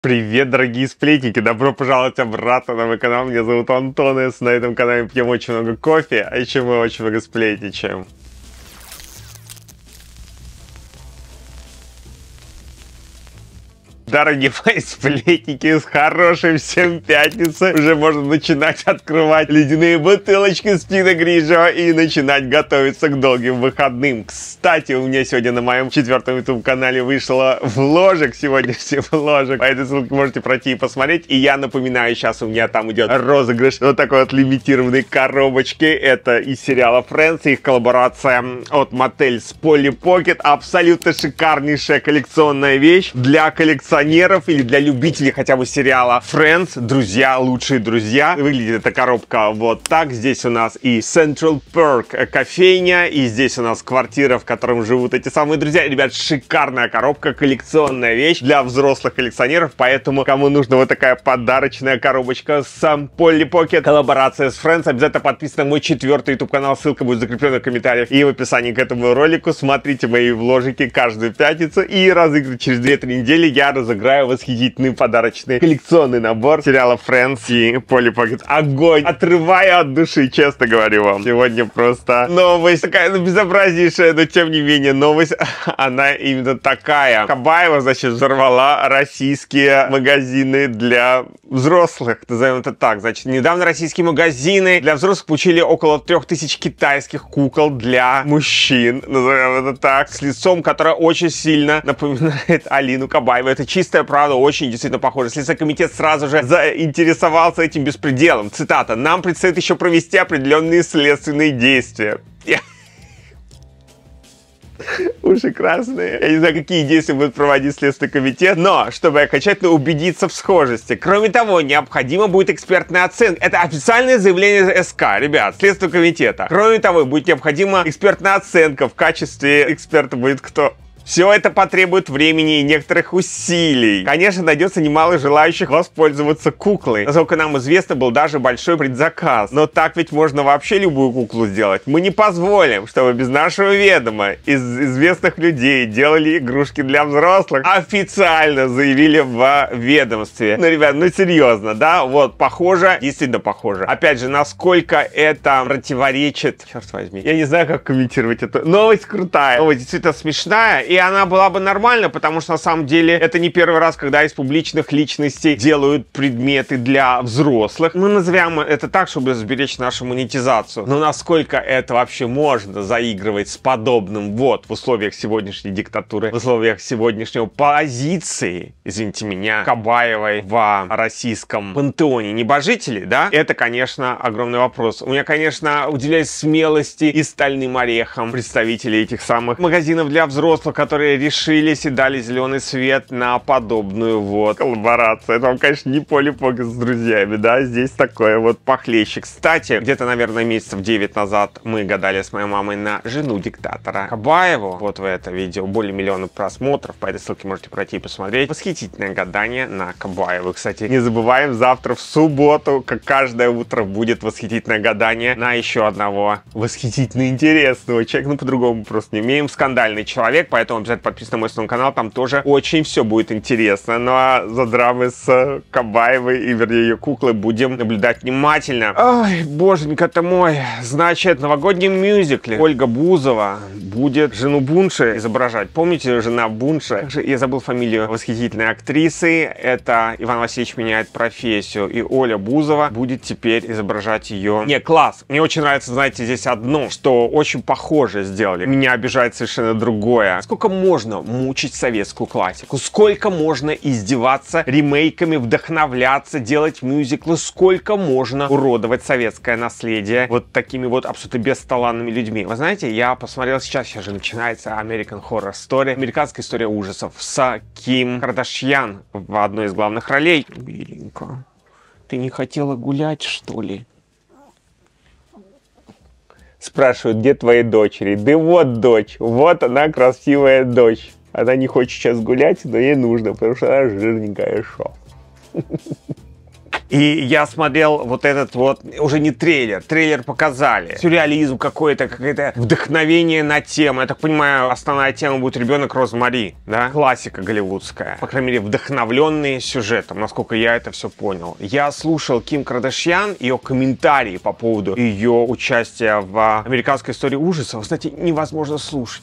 Привет, дорогие сплетники! Добро пожаловать обратно на мой канал. Меня зовут Антон, и на этом канале пьем очень много кофе, а еще мы очень много сплетничаем. Дорогие мои сплетники, с хорошей всем пятницы. Уже можно начинать открывать ледяные бутылочки с Пино Гриджио и начинать готовиться к долгим выходным. Кстати, у меня сегодня на моем 4-м YouTube-канале вышло вложик. Сегодня все вложек. По этой ссылке можете пройти и посмотреть. И я напоминаю, сейчас у меня там идет розыгрыш вот такой вот лимитированной коробочки. Это из сериала Friends, их коллаборация от Mattel с Polly Pocket. Абсолютно шикарнейшая коллекционная вещь для коллекционеров или для любителей хотя бы сериала Friends. Друзья, лучшие друзья. Выглядит эта коробка вот так. Здесь у нас и Central Perk кофейня, и здесь у нас квартира, в котором живут эти самые друзья. Ребят, шикарная коробка, коллекционная вещь для взрослых коллекционеров, поэтому кому нужна вот такая подарочная коробочка с Polly Pocket, коллаборация с Friends, обязательно подписывайтесь на мой 4-й YouTube канал, ссылка будет закреплена в комментариях и в описании к этому ролику. Смотрите мои вложики каждую пятницу, и разыгрываю через 2-3 недели я разыграю восхитительный подарочный коллекционный набор сериала Friends и Polly Pocket. Огонь! Отрываю от души, честно говорю вам. Сегодня просто новость такая, безобразнейшая, но тем не менее новость, она именно такая. Кабаева, значит, взорвала российские магазины для взрослых, назовем это так. Значит, недавно российские магазины для взрослых получили около 3000 китайских кукол для мужчин, назовем это так, с лицом, которое очень сильно напоминает Алину Кабаеву. Это чистая правда, очень действительно похоже. Следственный комитет сразу же заинтересовался этим беспределом. Цитата: «Нам предстоит еще провести определенные следственные действия». Уши красные. Я не знаю, какие действия будет проводить Следственный комитет, но чтобы окончательно убедиться в схожести. Кроме того, необходима будет экспертная оценка. Это официальное заявление СК, ребят, Следственного комитета. Кроме того, будет необходима экспертная оценка. В качестве эксперта будет кто? Все это потребует времени и некоторых усилий. Конечно, найдется немало желающих воспользоваться куклой. Насколько нам известно, был даже большой предзаказ. Но так ведь можно вообще любую куклу сделать. Мы не позволим, чтобы без нашего ведома из известных людей делали игрушки для взрослых. Официально заявили в ведомстве. Ну, ребят, ну серьезно, да? Вот, похоже, действительно похоже. Опять же, насколько это противоречит... Черт возьми, я не знаю, как комментировать эту новость. Крутая. Новость действительно смешная. И она была бы нормальна, потому что на самом деле это не первый раз, когда из публичных личностей делают предметы для взрослых. Мы назовем это так, чтобы сберечь нашу монетизацию. Но насколько это вообще можно заигрывать с подобным вот в условиях сегодняшней диктатуры, в условиях сегодняшнего позиции, извините меня, Кабаевой в российском пантеоне небожителей, да? Это, конечно, огромный вопрос. У меня, конечно, удивляюсь смелости и стальным орехам представителей этих самых магазинов для взрослых, которые решились и дали зеленый свет на подобную вот коллаборацию. Это вам, конечно, не Polly Pocket с друзьями, да, здесь такое вот похлеще. Кстати, где-то, наверное, месяцев 9 назад мы гадали с моей мамой на жену диктатора Кабаеву. Вот в это видео более миллиона просмотров, по этой ссылке можете пройти и посмотреть. Восхитительное гадание на Кабаеву. Кстати, не забываем, завтра в субботу, как каждое утро, будет восхитительное гадание на еще одного восхитительно интересного человека. Ну, по-другому просто не умеем. Скандальный человек, поэтому обязательно подписывайтесь на мой основной канал, там тоже очень все будет интересно. Ну а за драмой с Кабаевой и, вернее, ее куклой будем наблюдать внимательно. Ой, боженька ты мой. Значит, в новогоднем мюзикле Ольга Бузова будет жену Бунши изображать. Помните, жена Бунши? Я забыл фамилию восхитительной актрисы. Это Иван Васильевич меняет профессию. И Оля Бузова будет теперь изображать ее. Не, класс. Мне очень нравится, знаете, здесь одно, что очень похоже сделали. Меня обижает совершенно другое. Сколько можно мучить советскую классику? Сколько можно издеваться ремейками, вдохновляться, делать мюзиклы? Сколько можно уродовать советское наследие вот такими вот абсолютно бесталанными людьми? Вы знаете, я посмотрел сейчас же начинается American Horror Story, американская история ужасов с Ким Кардашьян в одной из главных ролей. Миленько, ты не хотела гулять, что ли? Спрашивают, где твои дочери? Да вот дочь, вот она, красивая дочь. Она не хочет сейчас гулять, но ей нужно, потому что она жирненькая, шо. И я смотрел вот этот вот, уже не трейлер, трейлер показали. Сюрреализм какой-то, какое-то вдохновение на тему. Я так понимаю, основная тема будет «Ребенок Розмари», да? Классика голливудская. По крайней мере, вдохновленные сюжетом, насколько я это все понял. Я слушал Ким Кардашьян, ее комментарии по поводу ее участия в «Американской истории ужасов». Кстати, невозможно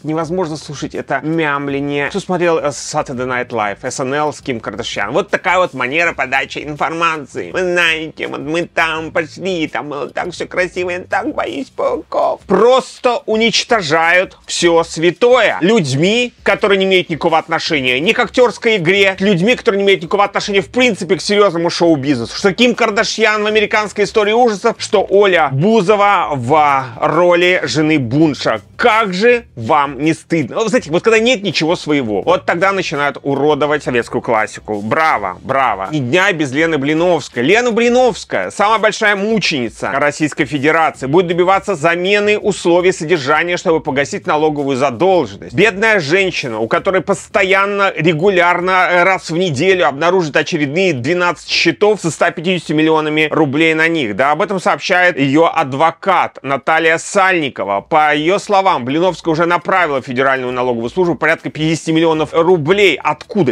слушать это мямление. Кто смотрел Saturday Night Live, SNL с Ким Кардашьян? Вот такая вот манера подачи информации. Вы знаете, вот мы там пошли, там было так все красиво, я так боюсь пауков. Просто уничтожают все святое людьми, которые не имеют никакого отношения ни к актерской игре, людьми, которые не имеют никакого отношения в принципе к серьезному шоу-бизнесу. Что Ким Кардашьян в «Американской истории ужасов», что Оля Бузова в роли жены Бунша. Как же вам не стыдно? Вот, знаете, вот когда нет ничего своего, вот тогда начинают уродовать советскую классику. Браво, браво. Ни дня без Лены Блиновской. Лена Блиновская, самая большая мученица Российской Федерации, будет добиваться замены условий содержания, чтобы погасить налоговую задолженность. Бедная женщина, у которой постоянно, регулярно, раз в неделю обнаружат очередные 12 счетов со 150 миллионами рублей на них. Да, об этом сообщает ее адвокат Наталья Сальникова. По ее словам, Блиновская уже направила в Федеральную налоговую службу порядка 50 миллионов рублей. Откуда?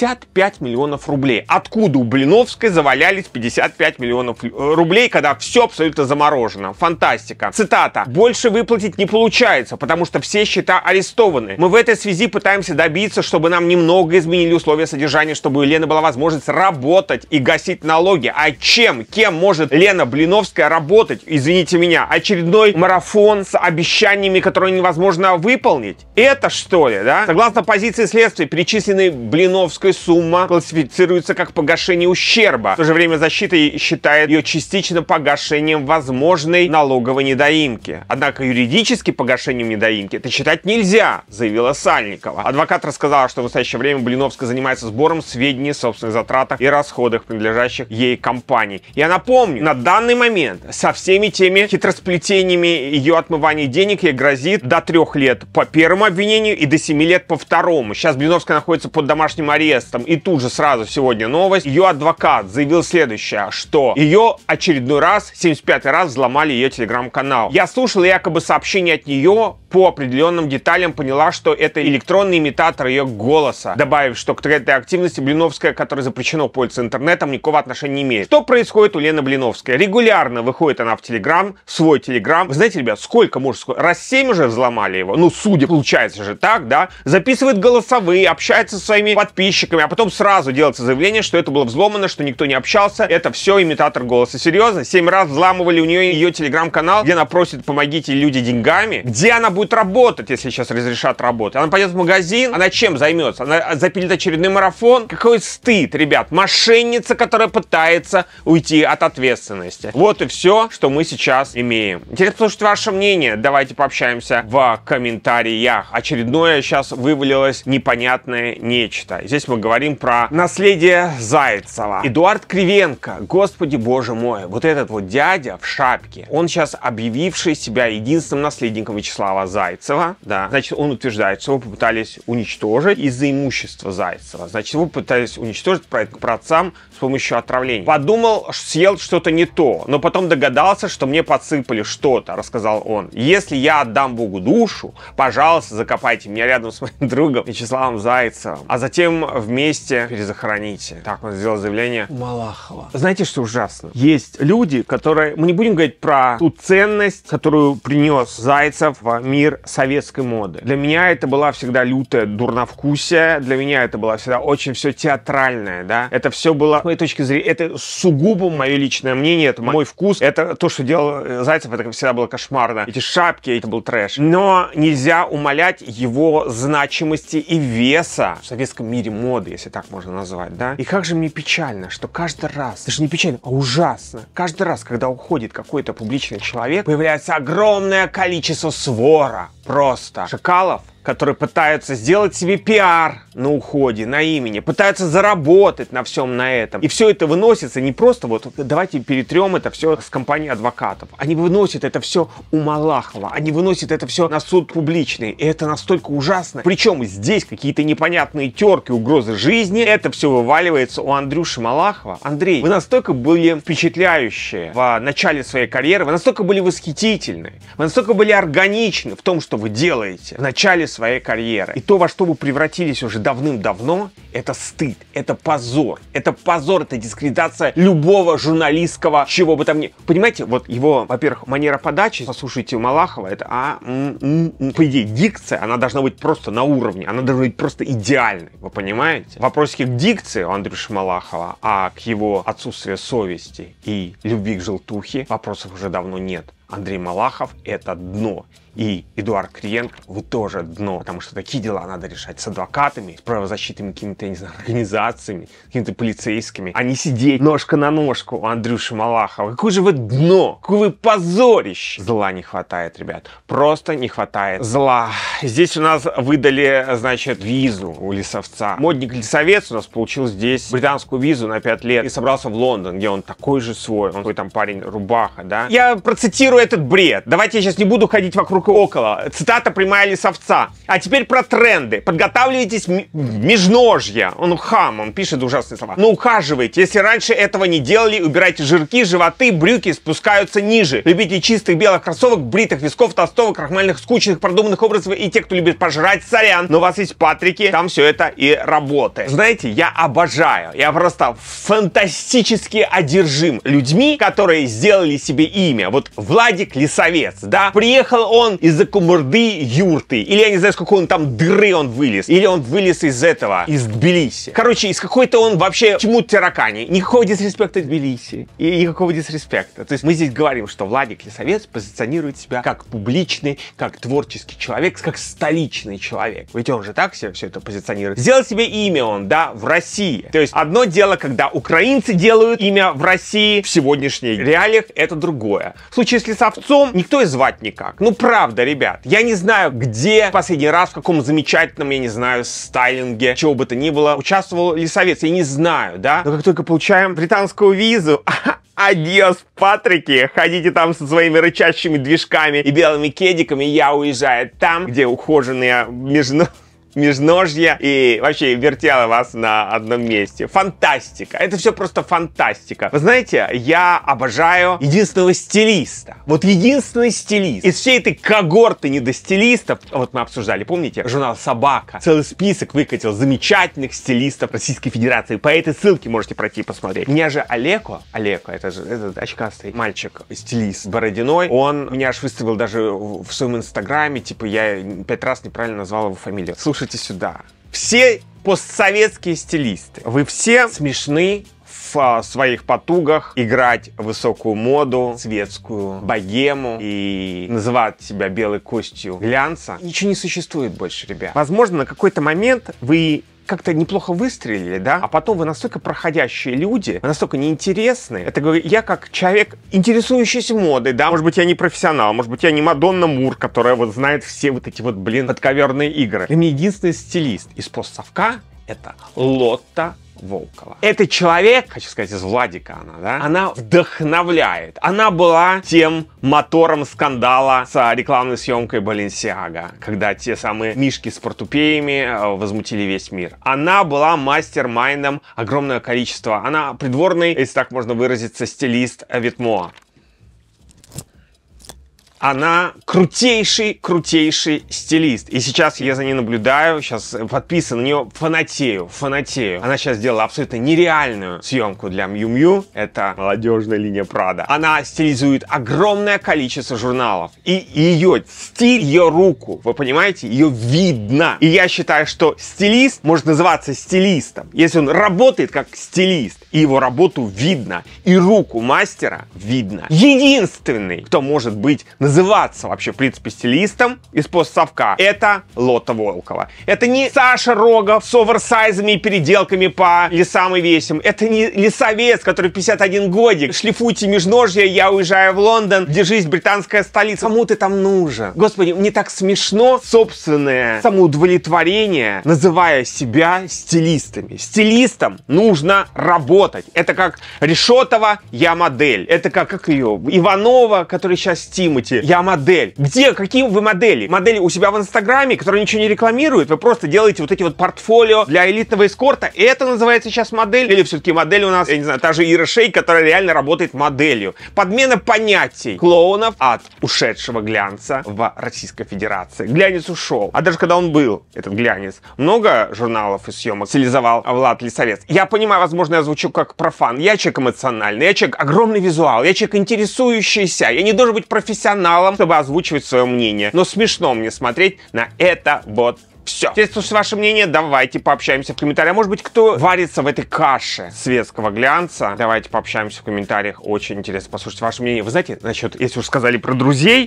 55 миллионов рублей. Откуда у Блиновской завалялись 55 миллионов рублей, когда все абсолютно заморожено? Фантастика. Цитата. «Больше выплатить не получается, потому что все счета арестованы. Мы в этой связи пытаемся добиться, чтобы нам немного изменили условия содержания, чтобы у Лены была возможность работать и гасить налоги». А чем? Кем может Лена Блиновская работать? Извините меня. Очередной марафон с обещаниями, которые невозможно выполнить? Это что ли, да? Согласно позиции следствия, перечисленная Блиновской сумма классифицируется как погашение ущерба. В то же время защита считает ее частично погашением возможной налоговой недоимки. Однако юридически погашением недоимки это считать нельзя, заявила Сальникова. Адвокат рассказала, что в настоящее время Блиновская занимается сбором сведений о собственных затратах и расходах, принадлежащих ей компании. Я напомню, на данный момент со всеми теми хитросплетениями ее отмывания денег ей грозит до 3 лет по первому обвинению и до 7 лет по второму. Сейчас Блиновская находится под домашним арестом. И тут же сразу сегодня новость. Ее адвокат заявил следующее, что ее очередной раз, 75-й раз, взломали ее телеграм-канал. Я слушал якобы сообщение от нее, по определенным деталям поняла, что это электронный имитатор ее голоса, добавив, что к этой активности Блиновская, которая запрещено пользоваться интернетом, никакого отношения не имеет. Что происходит у Лены Блиновской? Регулярно выходит она в Телеграм, свой Телеграм. Вы знаете, ребят, сколько раз 7 уже взломали его? Ну, судя, получается же так, да? Записывает голосовые, общается со своими подписчиками, а потом сразу делается заявление, что это было взломано, что никто не общался. Это все имитатор голоса. Серьезно? 7 раз взламывали у нее ее Телеграм-канал, где она просит «помогите, люди, деньгами». Где она будет работать, если сейчас разрешат работать? Она пойдет в магазин, она чем займется? Она запилит очередной марафон? Какой стыд, ребят. Мошенница, которая пытается уйти от ответственности. Вот и все, что мы сейчас имеем. Интересно послушать ваше мнение. Давайте пообщаемся в комментариях. Очередное сейчас вывалилось непонятное нечто. Здесь мы говорим про наследие Зайцева. Эдуард Кривенко. Господи боже мой. Вот этот вот дядя в шапке. Он сейчас объявивший себя единственным наследником Вячеслава Зайцева. Да. Значит, он утверждает, что его попытались уничтожить из-за имущества Зайцева. Значит, его пытались уничтожить по праотцам с помощью отравления. Подумал, съел что-то не то, но потом догадался, что мне подсыпали что-то, рассказал он. Если я отдам Богу душу, пожалуйста, закопайте меня рядом с моим другом Вячеславом Зайцевым, а затем вместе перезахороните. Так он сделал заявление Малахова. Знаете, что ужасно? Есть люди, которые... Мы не будем говорить про ту ценность, которую принес Зайцев в мир советской моды. Для меня это была всегда лютая дурновкусие, для меня это было всегда очень все театральное, да? Это все было, с моей точки зрения, это сугубо мое личное мнение, это мой вкус, это то, что делал Зайцев, это всегда было кошмарно. Эти шапки, это был трэш. Но нельзя умалять его значимости и веса в советском мире моды, если так можно назвать, да? И как же мне печально, что каждый раз, даже не печально, а ужасно, каждый раз, когда уходит какой-то публичный человек, появляется огромное количество свора, просто шакалов, которые пытаются сделать себе пиар на уходе, на имени, пытаются заработать на всем на этом. И все это выносится не просто вот давайте перетрем это все с компанией адвокатов. Они выносят это все у Малахова, они выносят это все на суд публичный. И это настолько ужасно. Причем здесь какие-то непонятные терки, угрозы жизни. Это все вываливается у Андрюши Малахова. Андрей, вы настолько были впечатляющие в начале своей карьеры, вы настолько были восхитительны, вы настолько были органичны в том, что вы делаете в начале своей карьеры. И то, во что вы превратились уже давным-давно, это стыд, это позор, это дискредитация любого журналистского, чего бы там ни... Понимаете, вот его, во-первых, манера подачи, послушайте у Малахова, это по идее, дикция, она должна быть просто на уровне, она должна быть просто идеальной, вы понимаете? Вопросики к дикции у Андрюши Малахова, а к его отсутствию совести и любви к желтухе вопросов уже давно нет. Андрей Малахов — это дно. И Эдуард Кириенко, вы тоже дно. Потому что такие дела надо решать с адвокатами, с правозащитными какими-то, я не знаю, организациями, какими-то полицейскими, а не сидеть ножка на ножку у Андрюши Малахова. Какое же вы дно! Какое вы позорище! Зла не хватает, ребят. Просто не хватает зла. Здесь у нас выдали, значит, визу у Лисовца. Модник-лисовец у нас получил здесь британскую визу на 5 лет и собрался в Лондон, где он такой же свой. Он такой там парень рубаха, да? Я процитирую этот бред. Давайте я сейчас не буду ходить вокруг и около. Цитата прямая Лисовца. А теперь про тренды. Подготавливайтесь межножья. Он хам, он пишет ужасные слова. Но ухаживайте. Если раньше этого не делали, убирайте жирки, животы, брюки спускаются ниже. Любите чистых белых кроссовок, бритых висков, толстовок, крахмальных, скучных, продуманных образов и те, кто любит пожрать, сорян. Но у вас есть патрики, там все это и работает. Знаете, я обожаю. Я просто фантастически одержим людьми, которые сделали себе имя. Вот Владик Лисовец, да? Приехал он из-за Кумурды юрты. Или я не знаю, с какой он там дыры он вылез. Или он вылез из этого, из Тбилиси. Короче, из какой-то он вообще чему таракани. Никакого дисреспекта Тбилиси. И никакого дисреспекта. То есть мы здесь говорим, что Владик Лисовец позиционирует себя как публичный, как творческий человек, как столичный человек. Ведь он же так себе все это позиционирует. Сделал себе имя он, да, в России. То есть одно дело, когда украинцы делают имя в России, в сегодняшних реалиях это другое. В случае с Лисовцом никто и звать никак. Ну, правда, ребят. Я не знаю, где последний раз, в каком замечательном, я не знаю, стайлинге, чего бы то ни было, участвовал Лисовец. Я не знаю, да? Но как только получаем британскую визу, адьос, патрики, ходите там со своими рычащими движками и белыми кедиками, я уезжаю там, где ухоженные межножья и вообще вертела вас на одном месте. Фантастика. Это все просто фантастика. Вы знаете, я обожаю единственного стилиста. Вот единственный стилист. Из всей этой когорты недостилистов, вот мы обсуждали, помните, журнал «Собака» целый список выкатил замечательных стилистов Российской Федерации. По этой ссылке можете пройти и посмотреть. Меня же Олеко, это же этот очкастый мальчик, стилист Бородиной, он меня аж выставил даже в своем инстаграме, типа я 5 раз неправильно назвал его фамилию. Слушайте сюда. Все постсоветские стилисты, вы все смешны в своих потугах играть высокую моду, светскую богему и называть себя белой костью глянца. Ничего не существует больше, ребят. Возможно, на какой-то момент вы как-то неплохо выстрелили, да? А потом вы настолько проходящие люди, вы настолько неинтересны. Это говорю, я как человек, интересующийся модой, да? Может быть, я не профессионал, может быть, я не Мадонна Мур, которая вот знает все вот эти вот, подковерные игры. Для меня единственный стилист из постсовка — это Лотта Волкова. Этот человек, хочу сказать, из Владика она, да? Она вдохновляет. Она была тем мотором скандала с рекламной съемкой Balenciaga, когда те самые мишки с портупеями возмутили весь мир. Она была мастер-майндом огромное количество. Она придворный, если так можно выразиться, стилист Витмо. Она крутейший стилист. И сейчас я за ней наблюдаю, сейчас подписан на нее, фанатею. Она сейчас сделала абсолютно нереальную съемку для Miu Miu. Это молодежная линия Prada. Она стилизует огромное количество журналов. И ее стиль, ее руку, вы понимаете, ее видно. И я считаю, что стилист может называться стилистом, если он работает как стилист. И его работу видно. И руку мастера видно. Единственный, кто может быть называемый называться вообще, в принципе, стилистом из постсовка, это Лотта Волкова. Это не Саша Рогов с оверсайзами и переделками по лесам и весям. Это не лесовец, который 51 годик. Шлифуйте межножья, я уезжаю в Лондон, держись, британская столица. Кому ты там нужен? Господи, мне так смешно собственное самоудовлетворение, называя себя стилистами. Стилистам нужно работать. Это как Решетова, я модель. Это как ее, Иванова, который сейчас Тимати, я модель. Где, какие вы модели? Модели у себя в Инстаграме, которые ничего не рекламируют. Вы просто делаете вот эти вот портфолио для элитного эскорта. И это называется сейчас модель? Или все-таки модель у нас, я не знаю, та же Ира Шейк, которая реально работает моделью. Подмена понятий клоунов от ушедшего глянца в Российской Федерации. Глянец ушел. А даже когда он был, этот глянец, много журналов и съемок стилизовал Влад Лисовец. Я понимаю, возможно, я звучу как профан. Я человек эмоциональный, я человек огромный визуал, я человек интересующийся. Я не должен быть профессионалом, чтобы озвучивать свое мнение. Но смешно мне смотреть на это вот все. Если ваше мнение, давайте пообщаемся в комментариях. Может быть, кто варится в этой каше светского глянца, давайте пообщаемся в комментариях. Очень интересно послушать ваше мнение. Вы знаете, насчет, если уж сказали про друзей...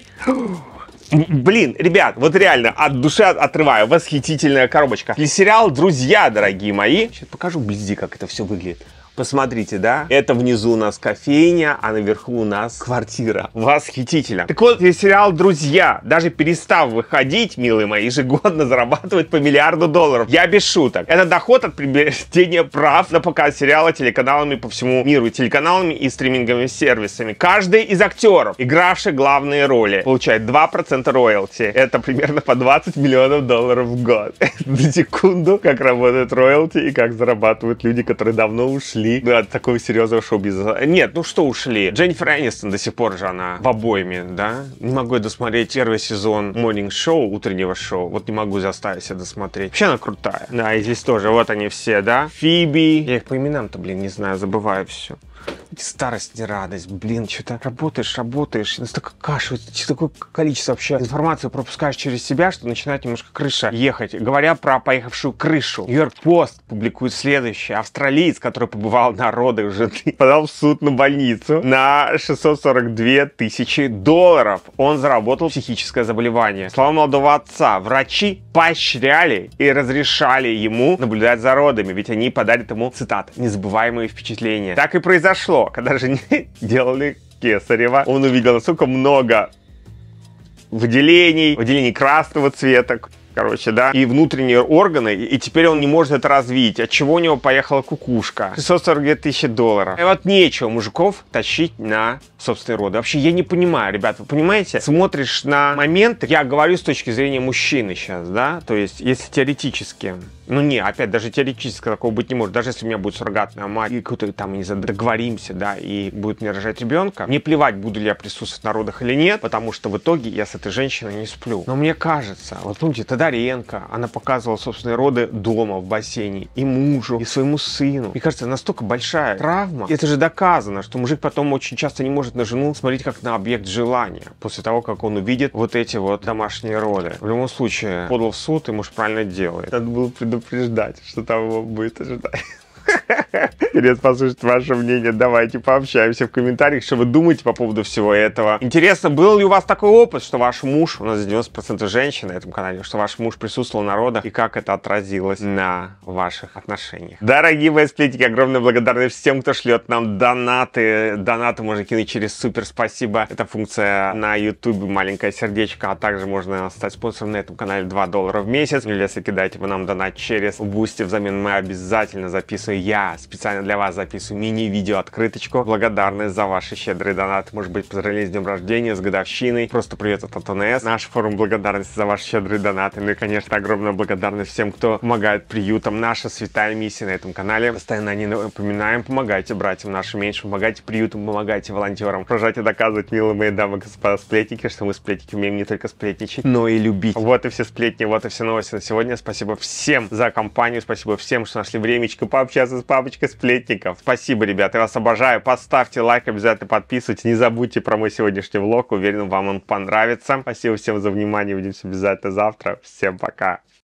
Блин, ребят, вот реально от души отрываю. Восхитительная коробочка. Телесериал «Друзья», дорогие мои. Сейчас покажу вблизи, как это все выглядит. Посмотрите, да? Это внизу у нас кофейня, а наверху у нас квартира. Восхитительно. Так вот, сериал «Друзья», даже перестав выходить, милые мои, ежегодно зарабатывает по $1 миллиард. Я без шуток. Это доход от приобретения прав на показ сериала телеканалами по всему миру, телеканалами и стриминговыми сервисами. Каждый из актеров, игравших главные роли, получает 2% роялти. Это примерно по $20 миллионов в год. На секунду, как работает роялти и как зарабатывают люди, которые давно ушли от такого серьезного шоу-бизнеса. Нет, ну что ушли? Дженнифер Энистон до сих пор же она в обойме, да? Не могу я досмотреть первый сезон Morning Show, утреннего шоу. Вот не могу заставить себя досмотреть. Вообще она крутая. Да, и здесь тоже. Вот они все, да? Фиби. Я их по именам-то, блин, не знаю, забываю все. Старость, не радость, блин, что-то работаешь, настолько каша, такое количество вообще информации пропускаешь через себя, что начинает немножко крыша ехать. Говоря про поехавшую крышу, Нью-Йорк Пост публикует следующее. Австралиец, который побывал на родах жены, подал в суд на больницу на $642 тысячи. Он заработал психическое заболевание. Слова молодого отца, врачи поощряли и разрешали ему наблюдать за родами, ведь они подарят ему, цитат, незабываемые впечатления. Так и произошло. Когда жене делали кесарево, он увидел, насколько много выделений красного цвета, короче, да, и внутренние органы, и теперь он не может это развить, от чего у него поехала кукушка. $642 тысячи. И вот нечего мужиков тащить на собственные роды. Вообще, я не понимаю, ребят, вы понимаете? Смотришь на моменты, я говорю с точки зрения мужчины сейчас, да, то есть, если теоретически, ну не, опять, даже теоретически такого быть не может, даже если у меня будет суррогатная мать, и какой-то там, не знаю, договоримся, да, и будет мне рожать ребенка, мне плевать, буду ли я присутствовать на родах или нет, потому что в итоге я с этой женщиной не сплю. Но мне кажется, вот помните, Тодоренко, она показывала собственные роды дома, в бассейне, и мужу, и своему сыну. Мне кажется, настолько большая травма, это же доказано, что мужик потом очень часто не может на жену смотреть как на объект желания, после того, как он увидит вот эти вот домашние роды. В любом случае, подал в суд, и муж правильно делает. Надо было предупреждать, что там его будет ожидать. Интересно послушать ваше мнение. Давайте пообщаемся в комментариях, что вы думаете по поводу всего этого. Интересно, был ли у вас такой опыт, что ваш муж, у нас 90% женщин на этом канале, что ваш муж присутствовал на родах, и как это отразилось на ваших отношениях? Дорогие мои сплетники, огромная благодарность всем, кто шлет нам донаты. Донаты можно кинуть через супер спасибо. Это функция на YouTube, маленькое сердечко, а также можно стать спонсором на этом канале $2 в месяц. Или если кидаете вы нам донат через Boosty, взамен мы обязательно записываем, я специально для вас записываю мини-видео открыточку. Благодарность за ваши щедрые донаты. Может быть, поздравления с днем рождения, с годовщиной. Просто привет от АТНС. Наш форум благодарности за ваши щедрые донаты. Ну и, конечно, огромная благодарность всем, кто помогает приютам. Наша святая миссия на этом канале. Постоянно не напоминаем. Помогайте братьям нашим меньше, помогайте приютам, помогайте волонтерам. Продолжайте доказывать, милые мои дамы и господа сплетники, что мы сплетники умеем не только сплетничать, но и любить. Вот и все сплетни, вот и все новости на сегодня. Спасибо всем за компанию. Спасибо всем, что нашли времечко пообщаться с папочкой сплетников. Спасибо, ребята, я вас обожаю. Поставьте лайк, обязательно подписывайтесь. Не забудьте про мой сегодняшний влог. Уверен, вам он понравится. Спасибо всем за внимание. Увидимся обязательно завтра. Всем пока.